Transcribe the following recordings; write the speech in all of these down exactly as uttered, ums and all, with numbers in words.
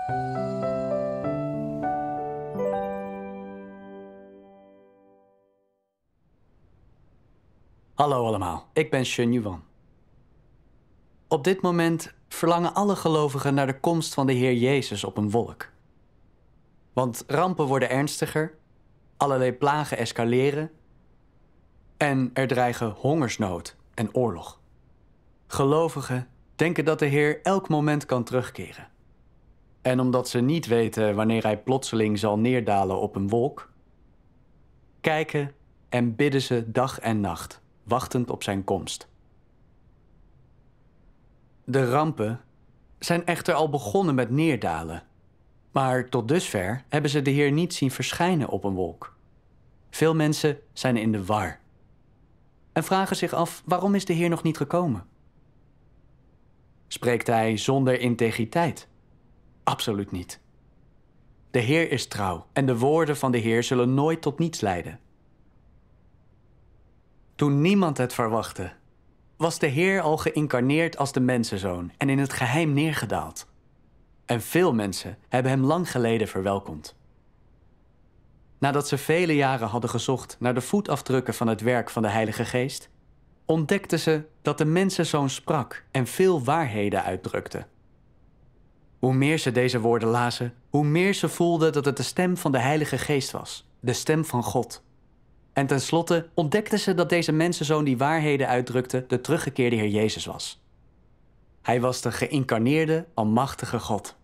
Hallo allemaal, ik ben Shen Yuan. Op dit moment verlangen alle gelovigen naar de komst van de Heer Jezus op een wolk. Want rampen worden ernstiger, allerlei plagen escaleren en er dreigen hongersnood en oorlog. Gelovigen denken dat de Heer elk moment kan terugkeren. En omdat ze niet weten wanneer hij plotseling zal neerdalen op een wolk, kijken en bidden ze dag en nacht, wachtend op zijn komst. De rampen zijn echter al begonnen met neerdalen. Maar tot dusver hebben ze de Heer niet zien verschijnen op een wolk. Veel mensen zijn in de war en vragen zich af, waarom is de Heer nog niet gekomen? Spreekt hij zonder integriteit? Absoluut niet. De Heer is trouw en de woorden van de Heer zullen nooit tot niets leiden. Toen niemand het verwachtte, was de Heer al geïncarneerd als de mensenzoon en in het geheim neergedaald. En veel mensen hebben hem lang geleden verwelkomd. Nadat ze vele jaren hadden gezocht naar de voetafdrukken van het werk van de Heilige Geest, ontdekten ze dat de mensenzoon sprak en veel waarheden uitdrukte. Hoe meer ze deze woorden lazen, hoe meer ze voelden dat het de stem van de Heilige Geest was, de stem van God. En tenslotte ontdekten ze dat deze mensenzoon die waarheden uitdrukte de teruggekeerde Heer Jezus was. Hij was de geïncarneerde, almachtige God.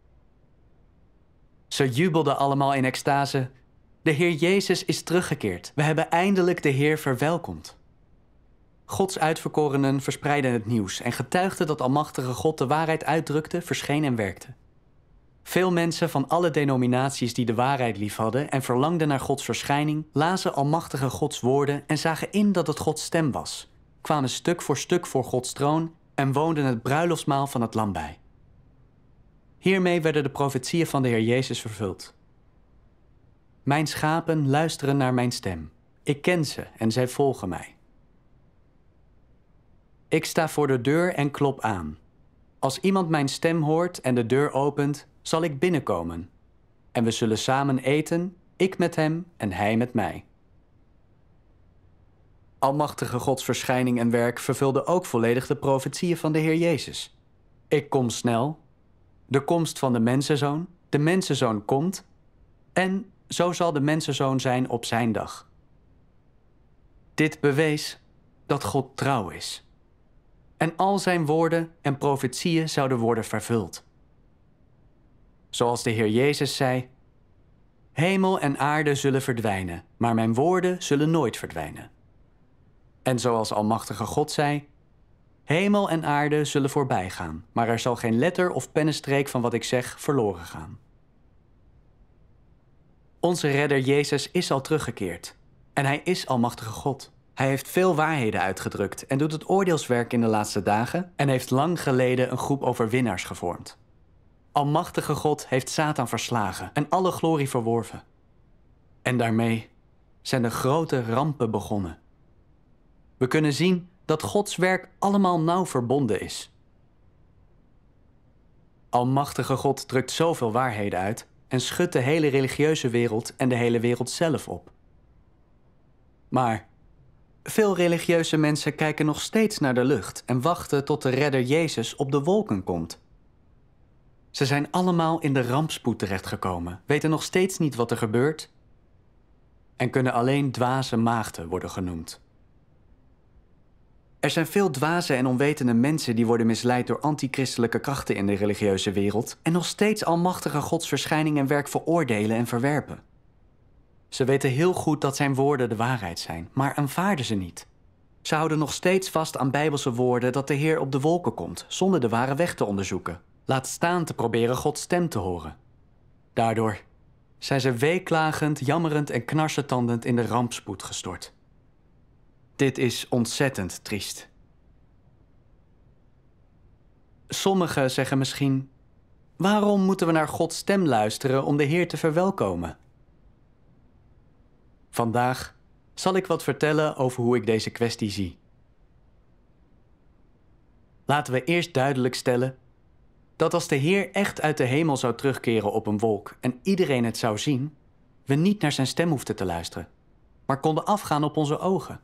Ze jubelden allemaal in extase. De Heer Jezus is teruggekeerd. We hebben eindelijk de Heer verwelkomd. Gods uitverkorenen verspreidden het nieuws en getuigden dat almachtige God de waarheid uitdrukte, verscheen en werkte. Veel mensen van alle denominaties die de waarheid liefhadden en verlangden naar Gods verschijning, lazen almachtige Gods woorden en zagen in dat het Gods stem was, kwamen stuk voor stuk voor Gods troon en woonden het bruiloftsmaal van het lam bij. Hiermee werden de profetieën van de Heer Jezus vervuld. Mijn schapen luisteren naar mijn stem. Ik ken ze en zij volgen mij. Ik sta voor de deur en klop aan. Als iemand mijn stem hoort en de deur opent, zal ik binnenkomen. En we zullen samen eten, ik met hem en hij met mij. Almachtige Gods verschijning en werk vervulde ook volledig de profetieën van de Heer Jezus. Ik kom snel, de komst van de mensenzoon, de mensenzoon komt, en zo zal de mensenzoon zijn op zijn dag. Dit bewees dat God trouw is. En al zijn woorden en profetieën zouden worden vervuld. Zoals de Heer Jezus zei, hemel en aarde zullen verdwijnen, maar mijn woorden zullen nooit verdwijnen. En zoals almachtige God zei, hemel en aarde zullen voorbij gaan, maar er zal geen letter of pennenstreek van wat ik zeg verloren gaan. Onze redder Jezus is al teruggekeerd en hij is almachtige God. Hij heeft veel waarheden uitgedrukt en doet het oordeelswerk in de laatste dagen en heeft lang geleden een groep overwinnaars gevormd. Almachtige God heeft Satan verslagen en alle glorie verworven. En daarmee zijn de grote rampen begonnen. We kunnen zien dat Gods werk allemaal nauw verbonden is. Almachtige God drukt zoveel waarheden uit en schudt de hele religieuze wereld en de hele wereld zelf op. Maar veel religieuze mensen kijken nog steeds naar de lucht en wachten tot de redder Jezus op de wolken komt. Ze zijn allemaal in de rampspoed terechtgekomen, weten nog steeds niet wat er gebeurt en kunnen alleen dwaze maagden worden genoemd. Er zijn veel dwaze en onwetende mensen die worden misleid door antichristelijke krachten in de religieuze wereld en nog steeds almachtige Gods verschijning en werk veroordelen en verwerpen. Ze weten heel goed dat zijn woorden de waarheid zijn, maar aanvaarden ze niet. Ze houden nog steeds vast aan bijbelse woorden dat de Heer op de wolken komt, zonder de ware weg te onderzoeken. Laat staan te proberen Gods stem te horen. Daardoor zijn ze weeklagend, jammerend en knarsetandend in de rampspoed gestort. Dit is ontzettend triest. Sommigen zeggen misschien, waarom moeten we naar Gods stem luisteren om de Heer te verwelkomen? Vandaag zal ik wat vertellen over hoe ik deze kwestie zie. Laten we eerst duidelijk stellen, dat als de Heer echt uit de hemel zou terugkeren op een wolk en iedereen het zou zien, we niet naar zijn stem hoefden te luisteren, maar konden afgaan op onze ogen.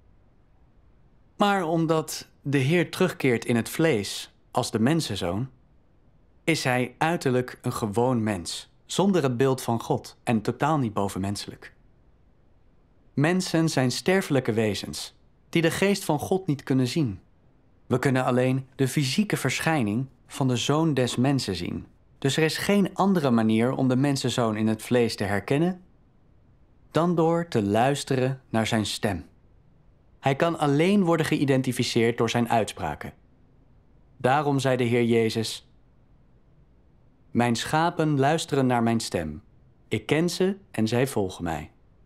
Maar omdat de Heer terugkeert in het vlees als de mensenzoon, is hij uiterlijk een gewoon mens, zonder het beeld van God en totaal niet bovenmenselijk. Mensen zijn sterfelijke wezens die de geest van God niet kunnen zien. We kunnen alleen de fysieke verschijning van de Zoon des Mensen zien. Dus er is geen andere manier om de mensenzoon in het vlees te herkennen dan door te luisteren naar zijn stem. Hij kan alleen worden geïdentificeerd door zijn uitspraken. Daarom zei de Heer Jezus: mijn schapen luisteren naar mijn stem. Ik ken ze en zij volgen mij.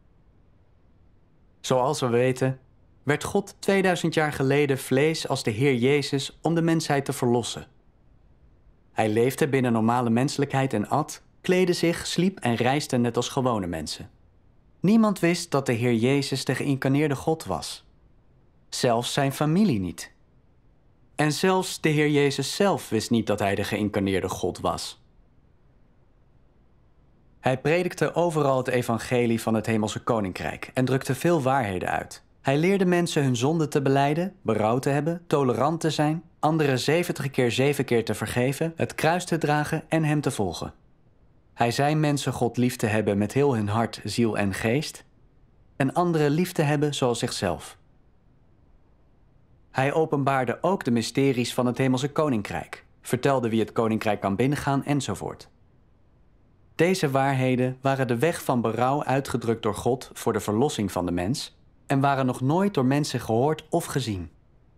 Zoals we weten, werd God tweeduizend jaar geleden vlees als de Heer Jezus om de mensheid te verlossen. Hij leefde binnen normale menselijkheid en at, kleedde zich, sliep en reisde net als gewone mensen. Niemand wist dat de Heer Jezus de geïncarneerde God was. Zelfs zijn familie niet. En zelfs de Heer Jezus zelf wist niet dat hij de geïncarneerde God was. Hij predikte overal het evangelie van het hemelse koninkrijk en drukte veel waarheden uit. Hij leerde mensen hun zonde te belijden, berouw te hebben, tolerant te zijn, anderen zeventig keer zeven keer te vergeven, het kruis te dragen en hem te volgen. Hij zei mensen God lief te hebben met heel hun hart, ziel en geest, en anderen lief te hebben zoals zichzelf. Hij openbaarde ook de mysteries van het hemelse koninkrijk, vertelde wie het koninkrijk kan binnengaan enzovoort. Deze waarheden waren de weg van berouw uitgedrukt door God voor de verlossing van de mens en waren nog nooit door mensen gehoord of gezien.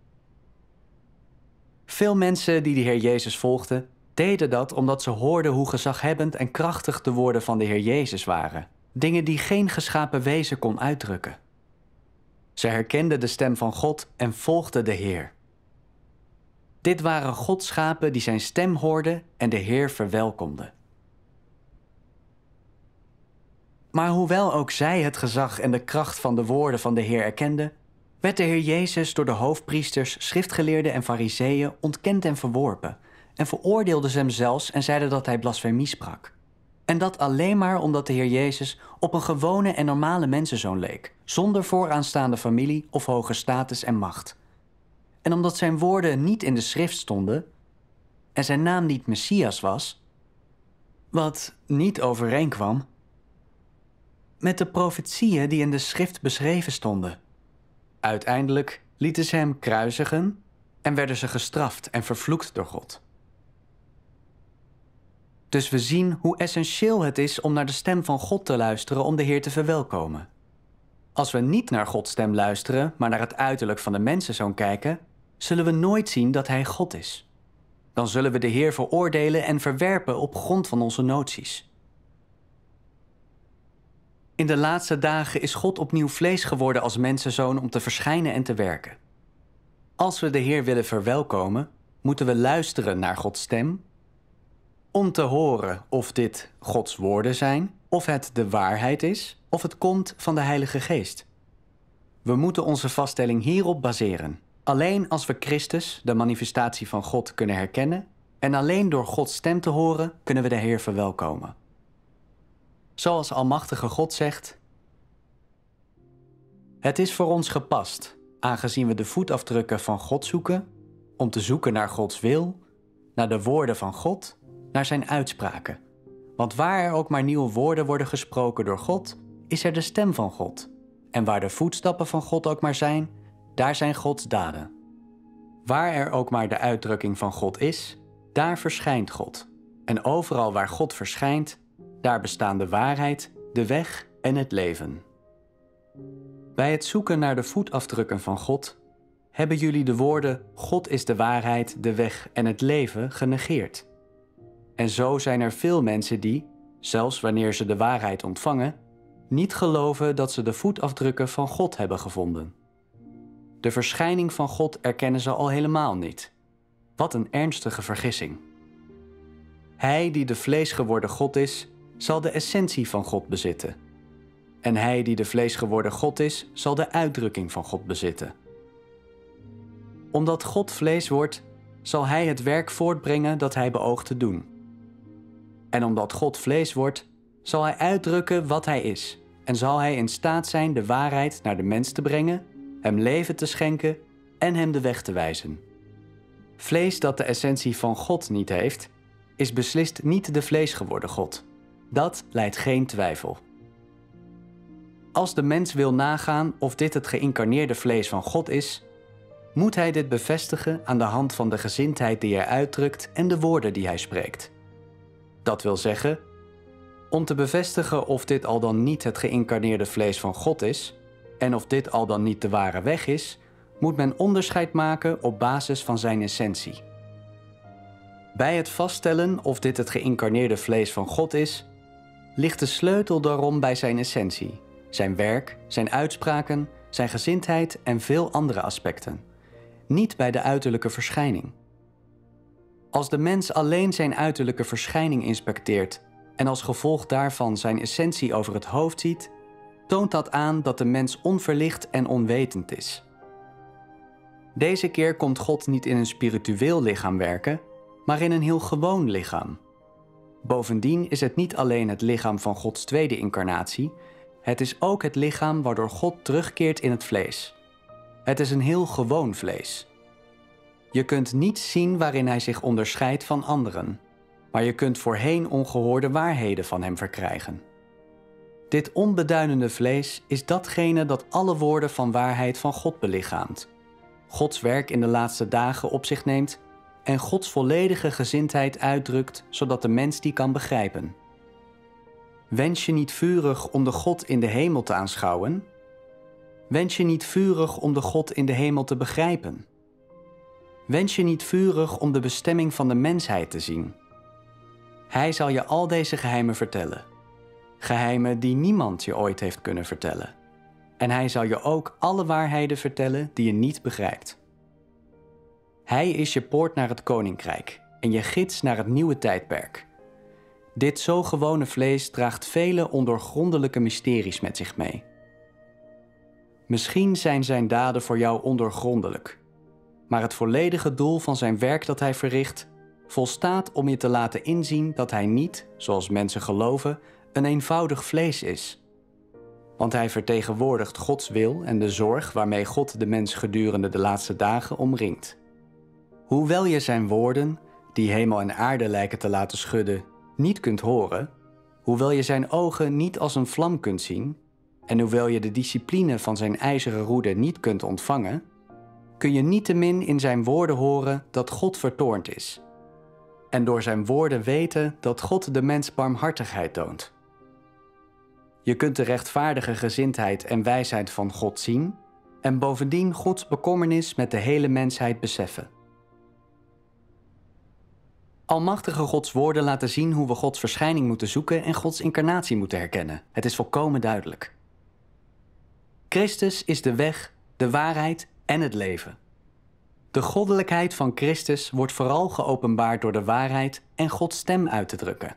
Veel mensen die de Heer Jezus volgden, deden dat omdat ze hoorden hoe gezaghebbend en krachtig de woorden van de Heer Jezus waren. Dingen die geen geschapen wezen kon uitdrukken. Ze herkenden de stem van God en volgden de Heer. Dit waren Gods schapen die zijn stem hoorden en de Heer verwelkomden. Maar hoewel ook zij het gezag en de kracht van de woorden van de Heer erkenden, werd de Heer Jezus door de hoofdpriesters, schriftgeleerden en fariseeën ontkend en verworpen en veroordeelden ze hem zelfs en zeiden dat hij blasfemie sprak. En dat alleen maar omdat de Heer Jezus op een gewone en normale mensenzoon leek, zonder vooraanstaande familie of hoge status en macht. En omdat zijn woorden niet in de schrift stonden en zijn naam niet Messias was, wat niet overeenkwam met de profetieën die in de schrift beschreven stonden. Uiteindelijk lieten ze hem kruisigen en werden ze gestraft en vervloekt door God. Dus we zien hoe essentieel het is om naar de stem van God te luisteren om de Heer te verwelkomen. Als we niet naar Gods stem luisteren, maar naar het uiterlijk van de mensenzoon kijken, zullen we nooit zien dat hij God is. Dan zullen we de Heer veroordelen en verwerpen op grond van onze noties. In de laatste dagen is God opnieuw vlees geworden als mensenzoon om te verschijnen en te werken. Als we de Heer willen verwelkomen, moeten we luisteren naar Gods stem, om te horen of dit Gods woorden zijn, of het de waarheid is, of het komt van de Heilige Geest. We moeten onze vaststelling hierop baseren. Alleen als we Christus, de manifestatie van God, kunnen herkennen en alleen door Gods stem te horen, kunnen we de Heer verwelkomen. Zoals Almachtige God zegt: het is voor ons gepast, aangezien we de voetafdrukken van God zoeken, om te zoeken naar Gods wil, naar de woorden van God, naar zijn uitspraken. Want waar er ook maar nieuwe woorden worden gesproken door God, is er de stem van God. En waar de voetstappen van God ook maar zijn, daar zijn Gods daden. Waar er ook maar de uitdrukking van God is, daar verschijnt God. En overal waar God verschijnt, daar bestaan de waarheid, de weg en het leven. Bij het zoeken naar de voetafdrukken van God hebben jullie de woorden God is de waarheid, de weg en het leven genegeerd. En zo zijn er veel mensen die, zelfs wanneer ze de waarheid ontvangen, niet geloven dat ze de voetafdrukken van God hebben gevonden. De verschijning van God erkennen ze al helemaal niet. Wat een ernstige vergissing. Hij die de vleesgeworden God is, zal de essentie van God bezitten. En hij die de vleesgeworden God is, zal de uitdrukking van God bezitten. Omdat God vlees wordt, zal hij het werk voortbrengen dat hij beoogt te doen. En omdat God vlees wordt, zal hij uitdrukken wat hij is en zal hij in staat zijn de waarheid naar de mens te brengen, hem leven te schenken en hem de weg te wijzen. Vlees dat de essentie van God niet heeft, is beslist niet de vlees geworden God. Dat lijdt geen twijfel. Als de mens wil nagaan of dit het geïncarneerde vlees van God is, moet hij dit bevestigen aan de hand van de gezindheid die hij uitdrukt en de woorden die hij spreekt. Dat wil zeggen, om te bevestigen of dit al dan niet het geïncarneerde vlees van God is en of dit al dan niet de ware weg is, moet men onderscheid maken op basis van zijn essentie. Bij het vaststellen of dit het geïncarneerde vlees van God is, ligt de sleutel daarom bij zijn essentie, zijn werk, zijn uitspraken, zijn gezindheid en veel andere aspecten, niet bij de uiterlijke verschijning. Als de mens alleen zijn uiterlijke verschijning inspecteert en als gevolg daarvan zijn essentie over het hoofd ziet, toont dat aan dat de mens onverlicht en onwetend is. Deze keer komt God niet in een spiritueel lichaam werken, maar in een heel gewoon lichaam. Bovendien is het niet alleen het lichaam van Gods tweede incarnatie, het is ook het lichaam waardoor God terugkeert in het vlees. Het is een heel gewoon vlees. Je kunt niet zien waarin hij zich onderscheidt van anderen, maar je kunt voorheen ongehoorde waarheden van hem verkrijgen. Dit onbeduidende vlees is datgene dat alle woorden van waarheid van God belichaamt, Gods werk in de laatste dagen op zich neemt en Gods volledige gezindheid uitdrukt, zodat de mens die kan begrijpen. Wens je niet vurig om de God in de hemel te aanschouwen? Wens je niet vurig om de God in de hemel te begrijpen? Wens je niet vurig om de bestemming van de mensheid te zien? Hij zal je al deze geheimen vertellen. Geheimen die niemand je ooit heeft kunnen vertellen. En hij zal je ook alle waarheden vertellen die je niet begrijpt. Hij is je poort naar het koninkrijk en je gids naar het nieuwe tijdperk. Dit zo gewone vlees draagt vele ondoorgrondelijke mysteries met zich mee. Misschien zijn zijn daden voor jou ondoorgrondelijk, maar het volledige doel van zijn werk dat hij verricht volstaat om je te laten inzien dat hij niet, zoals mensen geloven, een eenvoudig vlees is. Want hij vertegenwoordigt Gods wil en de zorg waarmee God de mens gedurende de laatste dagen omringt. Hoewel je zijn woorden, die hemel en aarde lijken te laten schudden, niet kunt horen, hoewel je zijn ogen niet als een vlam kunt zien, en hoewel je de discipline van zijn ijzeren roede niet kunt ontvangen, kun je niettemin in zijn woorden horen dat God vertoornd is. En door zijn woorden weten dat God de mens barmhartigheid toont. Je kunt de rechtvaardige gezindheid en wijsheid van God zien en bovendien Gods bekommernis met de hele mensheid beseffen. Almachtige Gods woorden laten zien hoe we Gods verschijning moeten zoeken en Gods incarnatie moeten herkennen. Het is volkomen duidelijk. Christus is de weg, de waarheid en het leven. De goddelijkheid van Christus wordt vooral geopenbaard door de waarheid en Gods stem uit te drukken.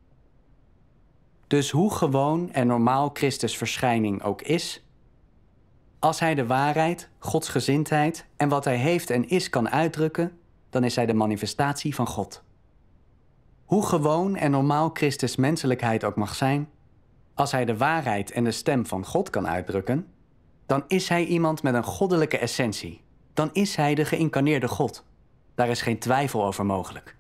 Dus hoe gewoon en normaal Christus' verschijning ook is, als hij de waarheid, Gods gezindheid en wat hij heeft en is kan uitdrukken, dan is hij de manifestatie van God. Hoe gewoon en normaal Christus' menselijkheid ook mag zijn, als hij de waarheid en de stem van God kan uitdrukken, dan is hij iemand met een goddelijke essentie. Dan is hij de geïncarneerde God. Daar is geen twijfel over mogelijk.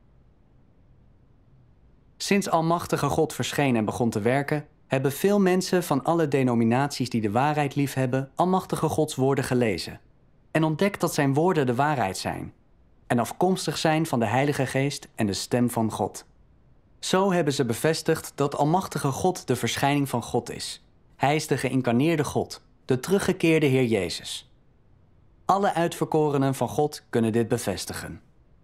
Sinds Almachtige God verscheen en begon te werken, hebben veel mensen van alle denominaties die de waarheid liefhebben, Almachtige Gods woorden gelezen en ontdekt dat zijn woorden de waarheid zijn en afkomstig zijn van de Heilige Geest en de stem van God. Zo hebben ze bevestigd dat Almachtige God de verschijning van God is. Hij is de geïncarneerde God, de teruggekeerde Heer Jezus. Alle uitverkorenen van God kunnen dit bevestigen.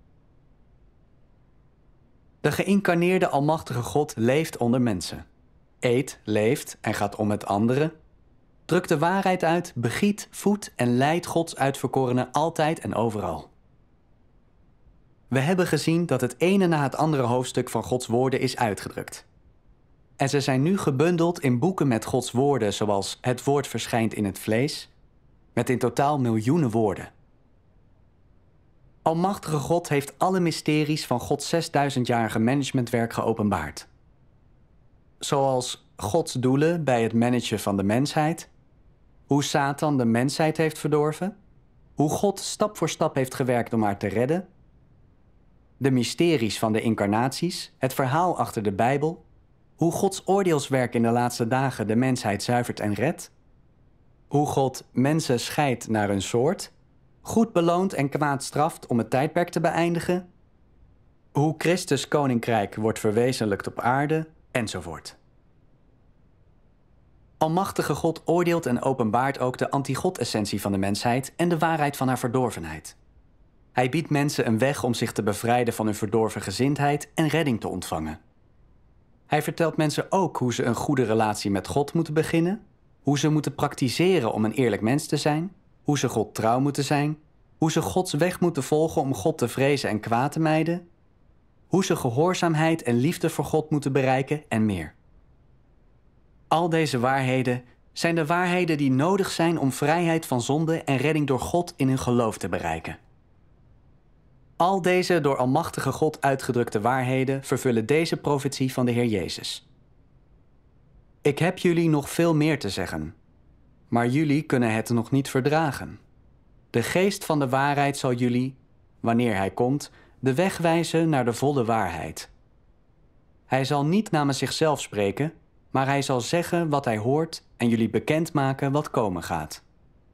De geïncarneerde Almachtige God leeft onder mensen. Eet, leeft en gaat om met anderen. Drukt de waarheid uit, begiet, voedt en leidt Gods uitverkorenen altijd en overal. We hebben gezien dat het ene na het andere hoofdstuk van Gods woorden is uitgedrukt. En ze zijn nu gebundeld in boeken met Gods woorden, zoals Het woord verschijnt in het vlees, met in totaal miljoenen woorden. Almachtige God heeft alle mysteries van Gods zesduizendjarige managementwerk geopenbaard. Zoals Gods doelen bij het managen van de mensheid, hoe Satan de mensheid heeft verdorven, hoe God stap voor stap heeft gewerkt om haar te redden, de mysteries van de incarnaties, het verhaal achter de Bijbel, hoe Gods oordeelswerk in de laatste dagen de mensheid zuivert en redt, hoe God mensen scheidt naar hun soort, goed beloont en kwaad straft om het tijdperk te beëindigen, hoe Christus koninkrijk wordt verwezenlijkt op aarde, enzovoort. Almachtige God oordeelt en openbaart ook de anti-God-essentie van de mensheid en de waarheid van haar verdorvenheid. Hij biedt mensen een weg om zich te bevrijden van hun verdorven gezindheid en redding te ontvangen. Hij vertelt mensen ook hoe ze een goede relatie met God moeten beginnen, hoe ze moeten praktiseren om een eerlijk mens te zijn, hoe ze God trouw moeten zijn, hoe ze Gods weg moeten volgen om God te vrezen en kwaad te mijden, hoe ze gehoorzaamheid en liefde voor God moeten bereiken en meer. Al deze waarheden zijn de waarheden die nodig zijn om vrijheid van zonde en redding door God in hun geloof te bereiken. Al deze door Almachtige God uitgedrukte waarheden vervullen deze profetie van de Heer Jezus. Ik heb jullie nog veel meer te zeggen, maar jullie kunnen het nog niet verdragen. De geest van de waarheid zal jullie, wanneer hij komt, de weg wijzen naar de volle waarheid. Hij zal niet namens zichzelf spreken, maar hij zal zeggen wat hij hoort en jullie bekendmaken wat komen gaat.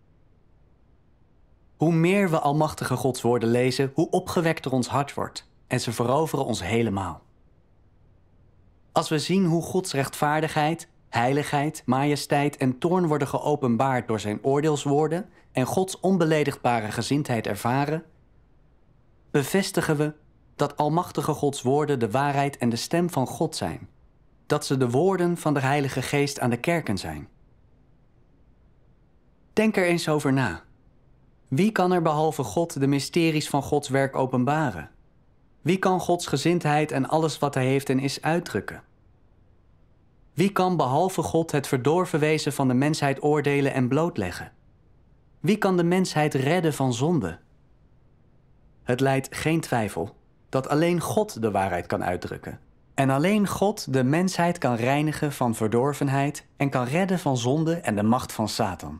Hoe meer we Almachtige Gods woorden lezen, hoe opgewekter ons hart wordt en ze veroveren ons helemaal. Als we zien hoe Gods rechtvaardigheid, heiligheid, majesteit en toorn worden geopenbaard door zijn oordeelswoorden en Gods onbeledigbare gezindheid ervaren, bevestigen we dat Almachtige Gods woorden de waarheid en de stem van God zijn. Dat ze de woorden van de Heilige Geest aan de kerken zijn. Denk er eens over na. Wie kan er behalve God de mysteries van Gods werk openbaren? Wie kan Gods gezindheid en alles wat hij heeft en is uitdrukken? Wie kan behalve God het verdorven wezen van de mensheid oordelen en blootleggen? Wie kan de mensheid redden van zonde? Het lijdt geen twijfel dat alleen God de waarheid kan uitdrukken. En alleen God de mensheid kan reinigen van verdorvenheid en kan redden van zonde en de macht van Satan.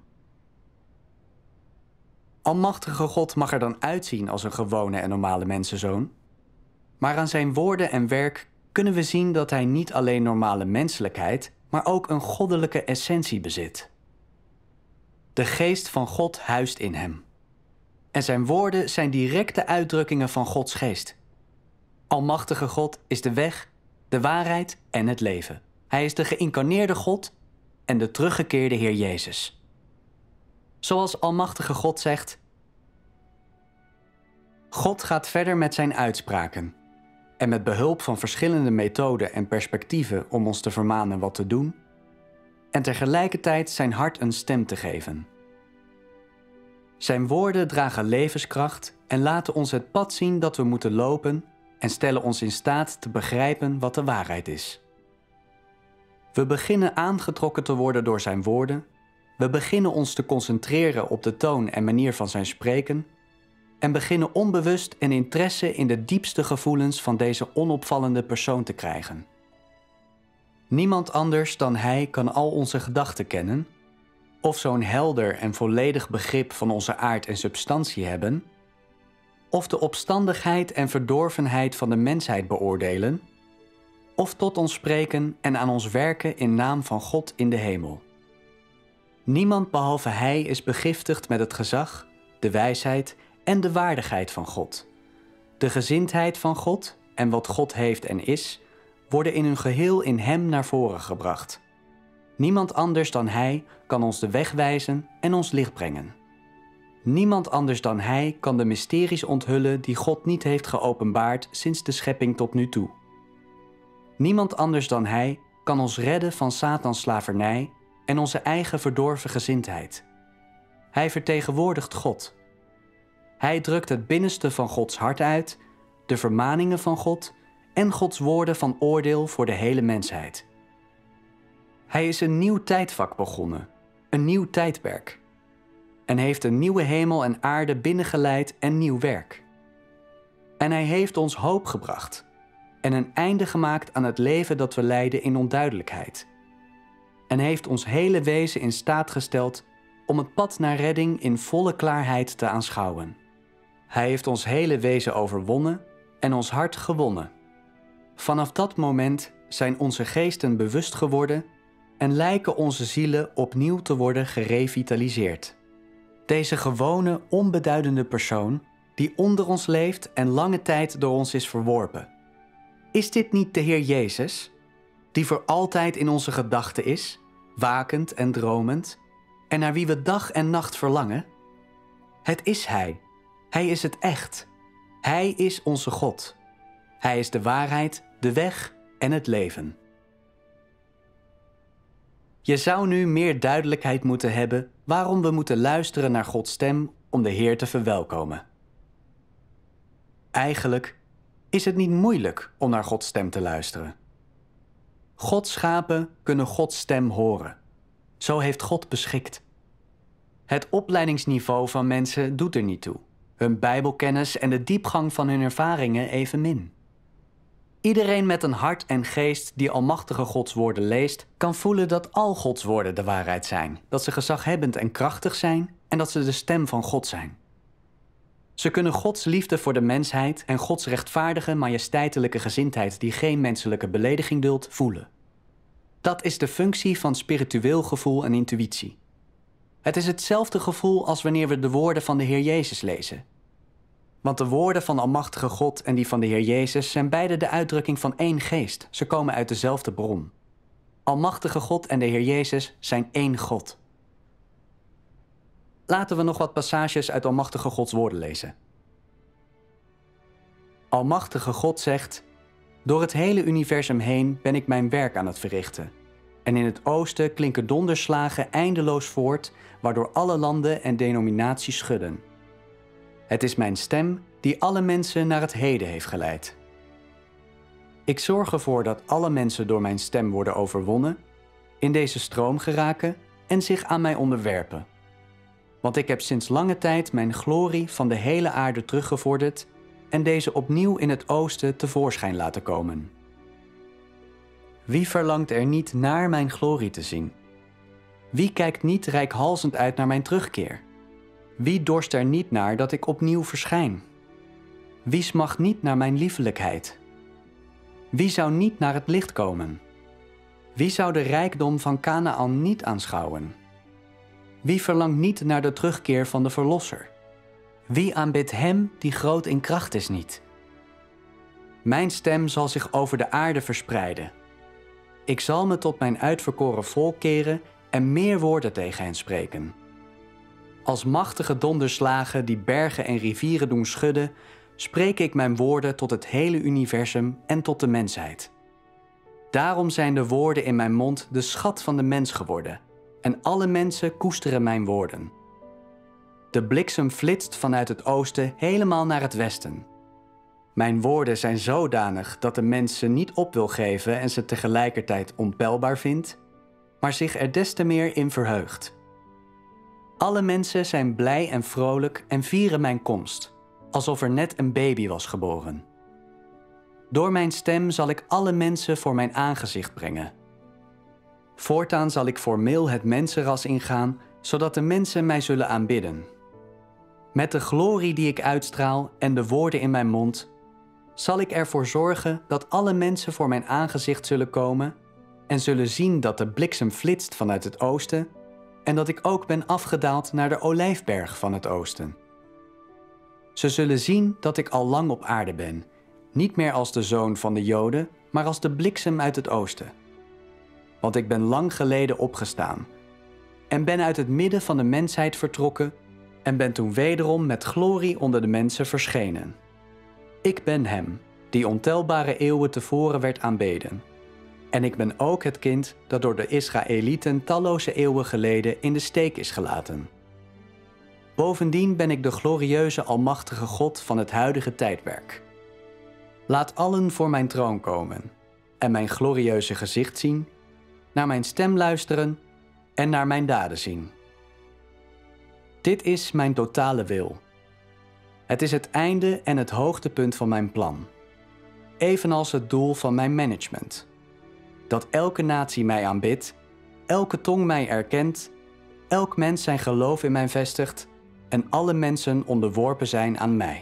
Almachtige God mag er dan uitzien als een gewone en normale mensenzoon. Maar aan zijn woorden en werk kunnen we zien dat hij niet alleen normale menselijkheid, maar ook een goddelijke essentie bezit. De geest van God huist in hem. En zijn woorden zijn directe uitdrukkingen van Gods geest. Almachtige God is de weg, de waarheid en het leven. Hij is de geïncarneerde God en de teruggekeerde Heer Jezus. Zoals Almachtige God zegt: God gaat verder met zijn uitspraken en met behulp van verschillende methoden en perspectieven om ons te vermanen wat te doen en tegelijkertijd zijn hart een stem te geven. Zijn woorden dragen levenskracht en laten ons het pad zien dat we moeten lopen en stellen ons in staat te begrijpen wat de waarheid is. We beginnen aangetrokken te worden door zijn woorden, we beginnen ons te concentreren op de toon en manier van zijn spreken en beginnen onbewust een interesse in de diepste gevoelens van deze onopvallende persoon te krijgen. Niemand anders dan hij kan al onze gedachten kennen, of zo'n helder en volledig begrip van onze aard en substantie hebben, of de opstandigheid en verdorvenheid van de mensheid beoordelen, of tot ons spreken en aan ons werken in naam van God in de hemel. Niemand behalve hij is begiftigd met het gezag, de wijsheid en de waardigheid van God. De gezindheid van God en wat God heeft en is, worden in hun geheel in hem naar voren gebracht. Niemand anders dan hij kan ons de weg wijzen en ons licht brengen. Niemand anders dan hij kan de mysteries onthullen die God niet heeft geopenbaard sinds de schepping tot nu toe. Niemand anders dan hij kan ons redden van Satans slavernij en onze eigen verdorven gezindheid. Hij vertegenwoordigt God. Hij drukt het binnenste van Gods hart uit, de vermaningen van God en Gods woorden van oordeel voor de hele mensheid. Hij is een nieuw tijdvak begonnen, een nieuw tijdperk, en heeft een nieuwe hemel en aarde binnengeleid en nieuw werk. En hij heeft ons hoop gebracht en een einde gemaakt aan het leven dat we leiden in onduidelijkheid. En heeft ons hele wezen in staat gesteld om het pad naar redding in volle klaarheid te aanschouwen. Hij heeft ons hele wezen overwonnen en ons hart gewonnen. Vanaf dat moment zijn onze geesten bewust geworden en lijken onze zielen opnieuw te worden gerevitaliseerd. Deze gewone, onbeduidende persoon die onder ons leeft en lange tijd door ons is verworpen. Is dit niet de Heer Jezus, die voor altijd in onze gedachten is, wakend en dromend, en naar wie we dag en nacht verlangen? Het is Hij. Hij is het echt. Hij is onze God. Hij is de waarheid, de weg en het leven. Je zou nu meer duidelijkheid moeten hebben waarom we moeten luisteren naar Gods stem om de Heer te verwelkomen. Eigenlijk is het niet moeilijk om naar Gods stem te luisteren. Gods schapen kunnen Gods stem horen. Zo heeft God beschikt. Het opleidingsniveau van mensen doet er niet toe. Hun Bijbelkennis en de diepgang van hun ervaringen evenmin. Iedereen met een hart en geest die almachtige Gods woorden leest, kan voelen dat al Gods woorden de waarheid zijn, dat ze gezaghebbend en krachtig zijn en dat ze de stem van God zijn. Ze kunnen Gods liefde voor de mensheid en Gods rechtvaardige, majesteitelijke gezindheid die geen menselijke belediging duldt, voelen. Dat is de functie van spiritueel gevoel en intuïtie. Het is hetzelfde gevoel als wanneer we de woorden van de Heer Jezus lezen. Want de woorden van almachtige God en die van de Heer Jezus zijn beide de uitdrukking van één geest. Ze komen uit dezelfde bron. Almachtige God en de Heer Jezus zijn één God. Laten we nog wat passages uit almachtige Gods woorden lezen. Almachtige God zegt: door het hele universum heen ben ik mijn werk aan het verrichten. En in het oosten klinken donderslagen eindeloos voort, waardoor alle landen en denominaties schudden. Het is mijn stem die alle mensen naar het heden heeft geleid. Ik zorg ervoor dat alle mensen door mijn stem worden overwonnen, in deze stroom geraken en zich aan mij onderwerpen. Want ik heb sinds lange tijd mijn glorie van de hele aarde teruggevorderd en deze opnieuw in het oosten tevoorschijn laten komen. Wie verlangt er niet naar mijn glorie te zien? Wie kijkt niet reikhalzend uit naar mijn terugkeer? Wie dorst er niet naar dat ik opnieuw verschijn? Wie smacht niet naar mijn liefelijkheid? Wie zou niet naar het licht komen? Wie zou de rijkdom van Kanaan niet aanschouwen? Wie verlangt niet naar de terugkeer van de Verlosser? Wie aanbidt hem die groot in kracht is niet? Mijn stem zal zich over de aarde verspreiden. Ik zal me tot mijn uitverkoren volk keren en meer woorden tegen hen spreken. Als machtige donderslagen die bergen en rivieren doen schudden, spreek ik mijn woorden tot het hele universum en tot de mensheid. Daarom zijn de woorden in mijn mond de schat van de mens geworden, en alle mensen koesteren mijn woorden. De bliksem flitst vanuit het oosten helemaal naar het westen. Mijn woorden zijn zodanig dat de mens ze niet op wil geven en ze tegelijkertijd onpeilbaar vindt, maar zich er des te meer in verheugt. Alle mensen zijn blij en vrolijk en vieren mijn komst, alsof er net een baby was geboren. Door mijn stem zal ik alle mensen voor mijn aangezicht brengen. Voortaan zal ik formeel het mensenras ingaan, zodat de mensen mij zullen aanbidden. Met de glorie die ik uitstraal en de woorden in mijn mond, zal ik ervoor zorgen dat alle mensen voor mijn aangezicht zullen komen en zullen zien dat de bliksem flitst vanuit het oosten en dat ik ook ben afgedaald naar de olijfberg van het oosten. Ze zullen zien dat ik al lang op aarde ben, niet meer als de zoon van de Joden, maar als de bliksem uit het oosten. Want ik ben lang geleden opgestaan en ben uit het midden van de mensheid vertrokken en ben toen wederom met glorie onder de mensen verschenen. Ik ben hem, die ontelbare eeuwen tevoren werd aanbeden. En ik ben ook het kind dat door de Israëlieten talloze eeuwen geleden in de steek is gelaten. Bovendien ben ik de glorieuze almachtige God van het huidige tijdperk. Laat allen voor mijn troon komen en mijn glorieuze gezicht zien, naar mijn stem luisteren en naar mijn daden zien. Dit is mijn totale wil. Het is het einde en het hoogtepunt van mijn plan. Evenals het doel van mijn management. Dat elke natie mij aanbidt, elke tong mij erkent, elk mens zijn geloof in mij vestigt en alle mensen onderworpen zijn aan mij.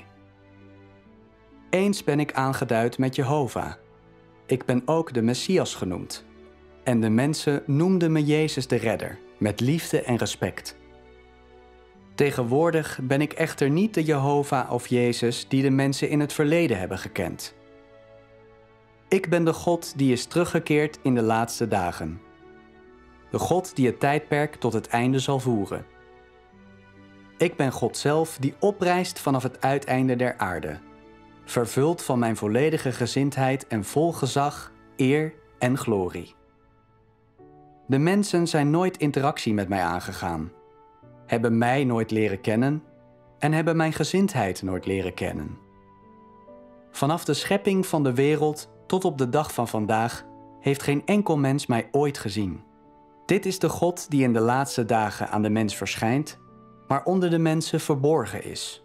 Eens ben ik aangeduid met Jehovah. Ik ben ook de Messias genoemd. En de mensen noemden me Jezus de Redder, met liefde en respect. Tegenwoordig ben ik echter niet de Jehovah of Jezus die de mensen in het verleden hebben gekend. Ik ben de God die is teruggekeerd in de laatste dagen. De God die het tijdperk tot het einde zal voeren. Ik ben God zelf die oprijst vanaf het uiteinde der aarde, vervuld van mijn volledige gezindheid en vol gezag, eer en glorie. De mensen zijn nooit interactie met mij aangegaan, hebben mij nooit leren kennen en hebben mijn gezindheid nooit leren kennen. Vanaf de schepping van de wereld tot op de dag van vandaag heeft geen enkel mens mij ooit gezien. Dit is de God die in de laatste dagen aan de mens verschijnt, maar onder de mensen verborgen is.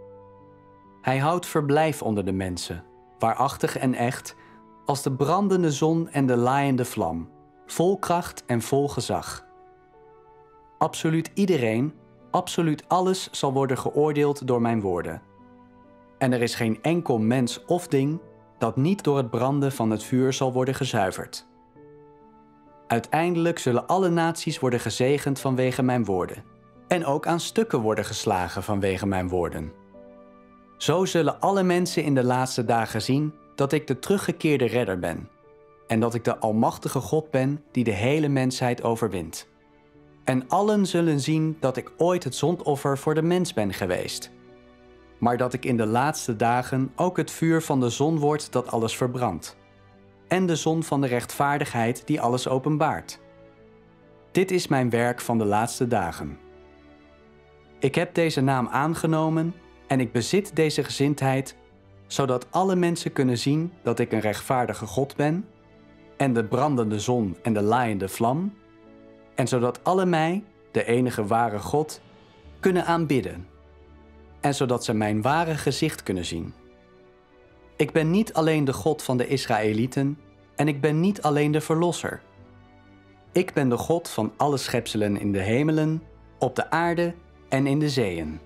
Hij houdt verblijf onder de mensen, waarachtig en echt, als de brandende zon en de laaiende vlam, vol kracht en vol gezag. Absoluut iedereen, absoluut alles zal worden geoordeeld door mijn woorden. En er is geen enkel mens of ding dat niet door het branden van het vuur zal worden gezuiverd. Uiteindelijk zullen alle naties worden gezegend vanwege mijn woorden, en ook aan stukken worden geslagen vanwege mijn woorden. Zo zullen alle mensen in de laatste dagen zien dat ik de teruggekeerde redder ben, en dat ik de almachtige God ben die de hele mensheid overwint. En allen zullen zien dat ik ooit het zondoffer voor de mens ben geweest, maar dat ik in de laatste dagen ook het vuur van de zon word dat alles verbrandt, en de zon van de rechtvaardigheid die alles openbaart. Dit is mijn werk van de laatste dagen. Ik heb deze naam aangenomen en ik bezit deze gezindheid, zodat alle mensen kunnen zien dat ik een rechtvaardige God ben, en de brandende zon en de laaiende vlam, en zodat alle mij, de enige ware God, kunnen aanbidden, en zodat ze mijn ware gezicht kunnen zien. Ik ben niet alleen de God van de Israëlieten, en ik ben niet alleen de Verlosser. Ik ben de God van alle schepselen in de hemelen, op de aarde en in de zeeën.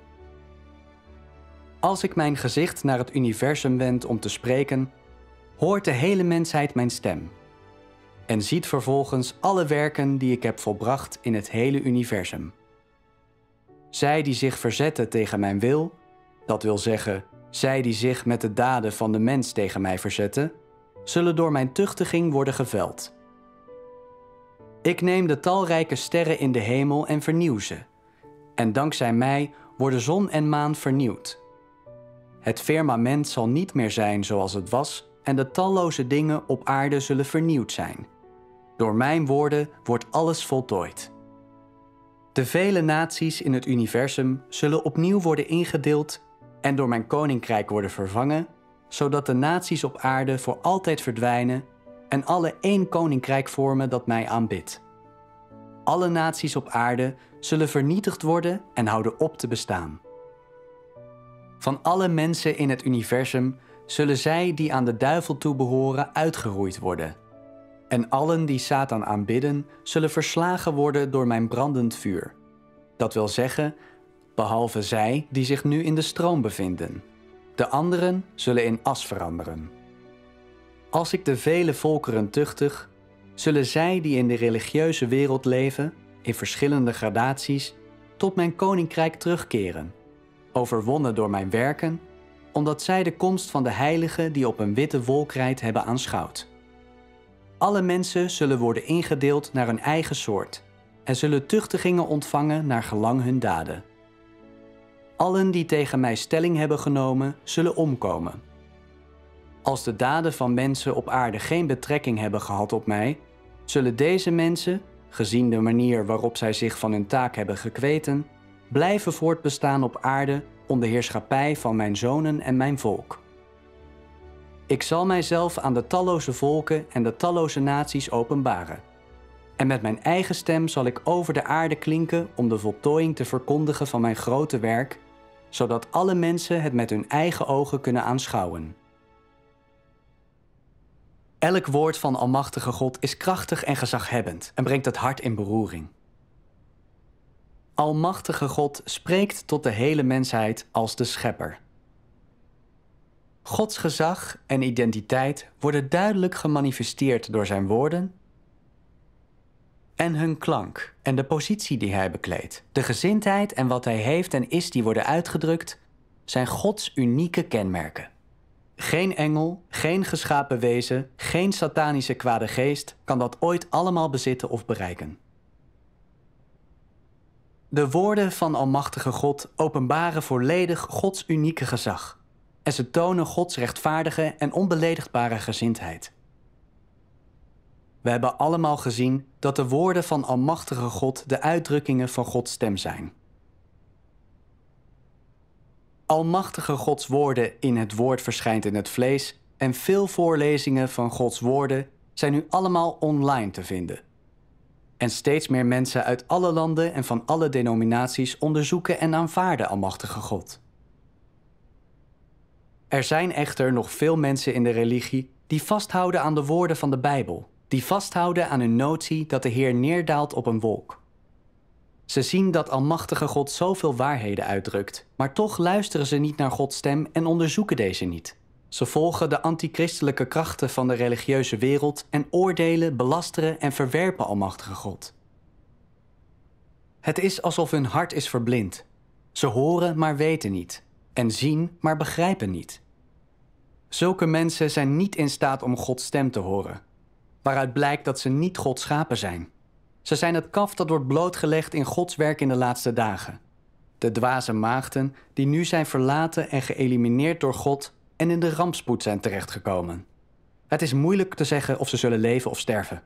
Als ik mijn gezicht naar het universum wend om te spreken, hoort de hele mensheid mijn stem en ziet vervolgens alle werken die ik heb volbracht in het hele universum. Zij die zich verzetten tegen mijn wil, dat wil zeggen, zij die zich met de daden van de mens tegen mij verzetten, zullen door mijn tuchtiging worden geveld. Ik neem de talrijke sterren in de hemel en vernieuw ze, en dankzij mij worden zon en maan vernieuwd. Het firmament zal niet meer zijn zoals het was en de talloze dingen op aarde zullen vernieuwd zijn. Door mijn woorden wordt alles voltooid. De vele naties in het universum zullen opnieuw worden ingedeeld en door mijn koninkrijk worden vervangen, zodat de naties op aarde voor altijd verdwijnen en alle één koninkrijk vormen dat mij aanbidt. Alle naties op aarde zullen vernietigd worden en houden op te bestaan. Van alle mensen in het universum zullen zij die aan de duivel toebehoren uitgeroeid worden. En allen die Satan aanbidden zullen verslagen worden door mijn brandend vuur. Dat wil zeggen, behalve zij die zich nu in de stroom bevinden. De anderen zullen in as veranderen. Als ik de vele volkeren tuchtig, zullen zij die in de religieuze wereld leven, in verschillende gradaties, tot mijn koninkrijk terugkeren, overwonnen door mijn werken, omdat zij de komst van de heilige die op een witte wolk rijdt hebben aanschouwd. Alle mensen zullen worden ingedeeld naar hun eigen soort en zullen tuchtigingen ontvangen naar gelang hun daden. Allen die tegen mij stelling hebben genomen, zullen omkomen. Als de daden van mensen op aarde geen betrekking hebben gehad op mij, zullen deze mensen, gezien de manier waarop zij zich van hun taak hebben gekweten, blijven voortbestaan op aarde onder heerschappij van mijn zonen en mijn volk. Ik zal mijzelf aan de talloze volken en de talloze naties openbaren. En met mijn eigen stem zal ik over de aarde klinken om de voltooiing te verkondigen van mijn grote werk zodat alle mensen het met hun eigen ogen kunnen aanschouwen. Elk woord van Almachtige God is krachtig en gezaghebbend en brengt het hart in beroering. Almachtige God spreekt tot de hele mensheid als de Schepper. Gods gezag en identiteit worden duidelijk gemanifesteerd door zijn woorden en hun klank en de positie die hij bekleedt. De gezindheid en wat hij heeft en is die worden uitgedrukt, zijn Gods unieke kenmerken. Geen engel, geen geschapen wezen, geen satanische kwade geest kan dat ooit allemaal bezitten of bereiken. De woorden van Almachtige God openbaren volledig Gods unieke gezag. En ze tonen Gods rechtvaardige en onbeledigdbare gezindheid. We hebben allemaal gezien dat de woorden van Almachtige God de uitdrukkingen van Gods stem zijn. Almachtige Gods woorden in het woord verschijnt in het vlees en veel voorlezingen van Gods woorden zijn nu allemaal online te vinden. En steeds meer mensen uit alle landen en van alle denominaties onderzoeken en aanvaarden Almachtige God. Er zijn echter nog veel mensen in de religie die vasthouden aan de woorden van de Bijbel, die vasthouden aan hun notie dat de Heer neerdaalt op een wolk. Ze zien dat Almachtige God zoveel waarheden uitdrukt, maar toch luisteren ze niet naar Gods stem en onderzoeken deze niet. Ze volgen de antichristelijke krachten van de religieuze wereld en oordelen, belasteren en verwerpen Almachtige God. Het is alsof hun hart is verblind. Ze horen maar weten niet en zien maar begrijpen niet. Zulke mensen zijn niet in staat om Gods stem te horen, waaruit blijkt dat ze niet Gods schapen zijn. Ze zijn het kaf dat wordt blootgelegd in Gods werk in de laatste dagen. De dwaze maagden die nu zijn verlaten en geëlimineerd door God en in de rampspoed zijn terechtgekomen. Het is moeilijk te zeggen of ze zullen leven of sterven.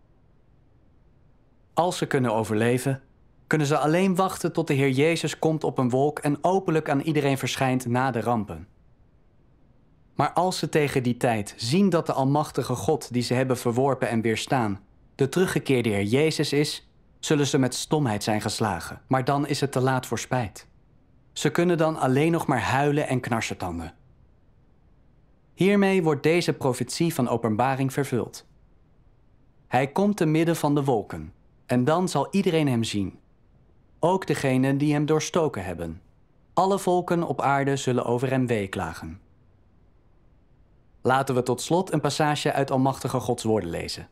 Als ze kunnen overleven, kunnen ze alleen wachten tot de Heer Jezus komt op een wolk en openlijk aan iedereen verschijnt na de rampen. Maar als ze tegen die tijd zien dat de Almachtige God die ze hebben verworpen en weerstaan, de teruggekeerde Heer Jezus is, zullen ze met stomheid zijn geslagen. Maar dan is het te laat voor spijt. Ze kunnen dan alleen nog maar huilen en knarsetanden. Hiermee wordt deze profetie van Openbaring vervuld. Hij komt te midden van de wolken, en dan zal iedereen hem zien. Ook degenen die hem doorstoken hebben. Alle volken op aarde zullen over hem weeklagen. Laten we tot slot een passage uit Almachtige Gods woorden lezen.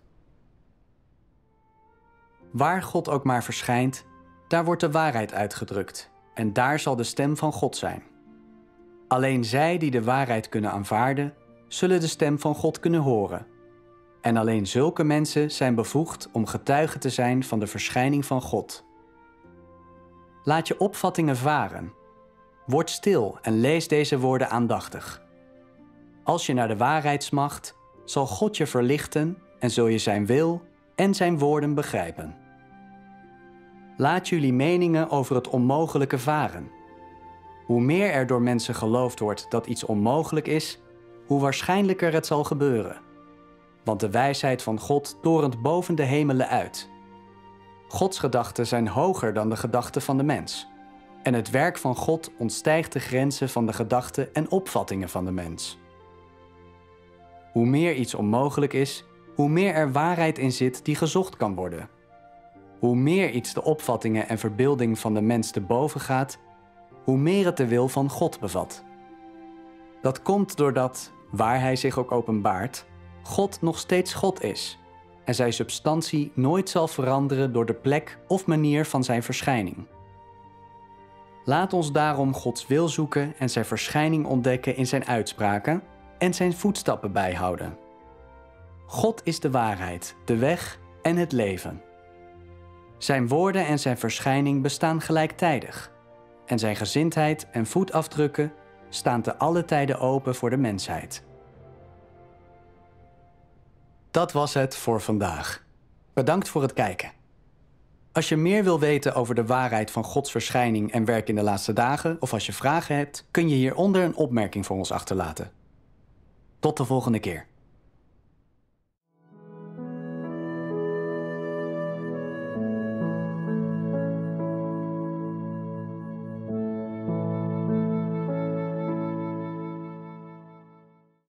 Waar God ook maar verschijnt, daar wordt de waarheid uitgedrukt, en daar zal de stem van God zijn. Alleen zij die de waarheid kunnen aanvaarden, zullen de stem van God kunnen horen. En alleen zulke mensen zijn bevoegd om getuige te zijn van de verschijning van God. Laat je opvattingen varen. Word stil en lees deze woorden aandachtig. Als je naar de waarheid smacht, zal God je verlichten en zul je zijn wil en zijn woorden begrijpen. Laat jullie meningen over het onmogelijke varen. Hoe meer er door mensen geloofd wordt dat iets onmogelijk is, hoe waarschijnlijker het zal gebeuren. Want de wijsheid van God torent boven de hemelen uit. Gods gedachten zijn hoger dan de gedachten van de mens. En het werk van God ontstijgt de grenzen van de gedachten en opvattingen van de mens. Hoe meer iets onmogelijk is, hoe meer er waarheid in zit die gezocht kan worden. Hoe meer iets de opvattingen en verbeelding van de mens te boven gaat, hoe meer het de wil van God bevat. Dat komt doordat, waar hij zich ook openbaart, God nog steeds God is en zijn substantie nooit zal veranderen door de plek of manier van zijn verschijning. Laat ons daarom Gods wil zoeken en zijn verschijning ontdekken in zijn uitspraken en zijn voetstappen bijhouden. God is de waarheid, de weg en het leven. Zijn woorden en zijn verschijning bestaan gelijktijdig en zijn gezindheid en voetafdrukken staan te alle tijden open voor de mensheid. Dat was het voor vandaag. Bedankt voor het kijken. Als je meer wil weten over de waarheid van Gods verschijning en werk in de laatste dagen, of als je vragen hebt, kun je hieronder een opmerking voor ons achterlaten. Tot de volgende keer.